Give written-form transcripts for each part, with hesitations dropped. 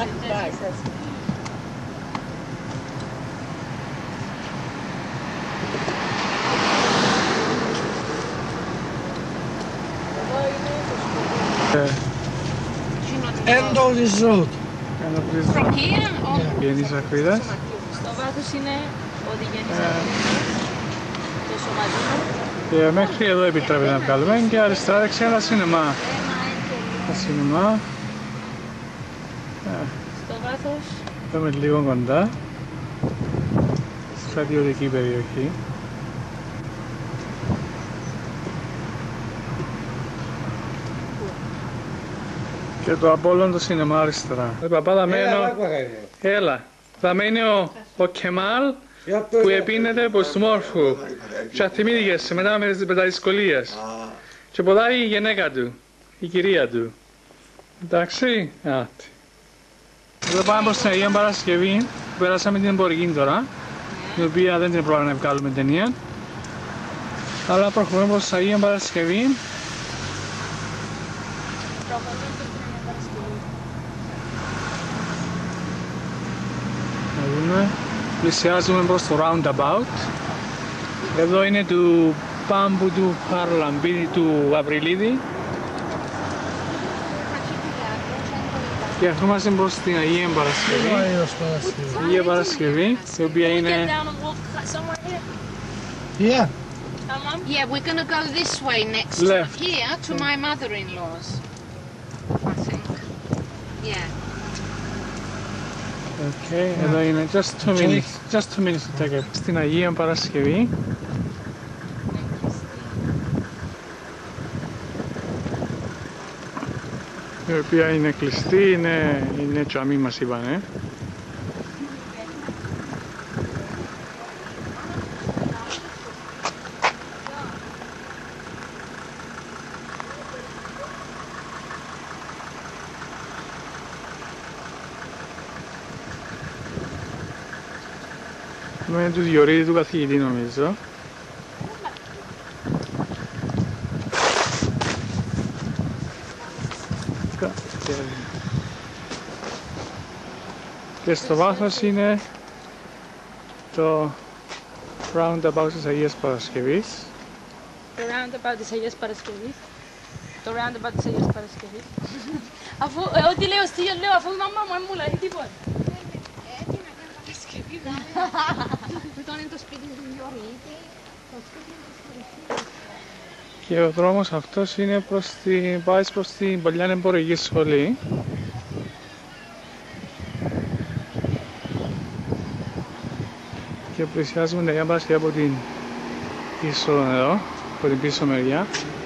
Ευχαριστώ σας. End of this road. From here on. Γενείς Ακρίδας. Στο βάθος είναι ο Διγενής Ακρίδας, το σωματείο. Και μέχρι εδώ επιτρέπεται να βγάλουμε και αριστερά δεξιά τα σινεμά. Τα σινεμά. Στο βάθος. Πάμε λίγο κοντά. Στρατιωτική περιοχή. Και το Απόλλων το σινεμά αριστερά. Παπά, θα μένω... Έλα. Θα μένει ο Κεμάλ που επίνεται προς του μόρφου. Και θυμήθηκες μετά με τα δυσκολίες. Και ποδάει η γυναίκα του, η κυρία του. Εντάξει, άτι. Εδώ πάμε προς την Αγία Παρασκευή, περάσαμε την εμπορική τώρα, την οποία δεν την πρόλαβα να βγάλουμε ταινία. Αλλά προχωρούμε προς την Αγία Παρασκευή. Να δούμε, πλησιάζουμε προς το roundabout. Εδώ είναι του πάμπου του Χαρλαμπίδη του Αβριλίδη. Και ερχόμαστε προς την Αγία Παρασκευή. Αγία Παρασκευή, η οποία είναι... Yeah. Yeah, we're going to go this way next Left. here to my mother-in-law's, I think. Yeah. Okay, εδώ είναι just 2 minutes to take it. Στην Αγία Παρασκευή. Η οποία είναι κλειστή, είναι τσαμί μας είπανε. Με του διορίδη του καθηγητή νομίζω. Και στο βάθος είναι το roundabout της Αγίας Παρασκευής. Το roundabout της Αγίας Παρασκευής. Το roundabout της Αγίας Παρασκευής. Αφού, ό,τι λέω στήλιο λέω, αφού η μαμά μου μου λέει τίποτα. Ήταν το σπίτι του Γιώργη. Και ο δρόμος αυτός είναι πάει προς την παλιά εμπορική σχολή. Και πλησιάζουμε την Αγία Παρασκευή από την πίσω εδώ, από την πίσω μεριά.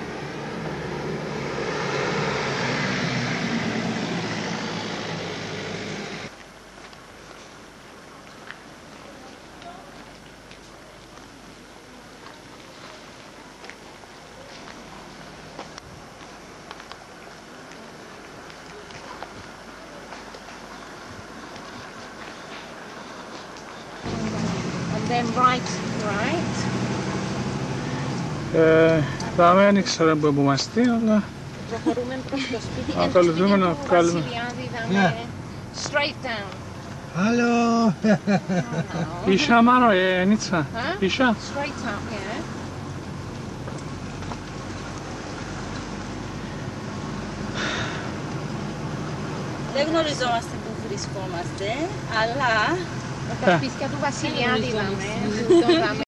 And then right. Πάμε, δεν ξέρω που είμαστε, αλλά Προχωρούμε προς το σπίτι. ακολουθούμε να βγάλουμε. Βασιλιάδη, straight down. Hello. Isha Maro, Nitsa. Huh? Isha. Straight up, yeah. Δεν γνωριζόμαστε που βρισκόμαστε, αλλά Τα σπίτια του Βασιλιάδη είδαμε.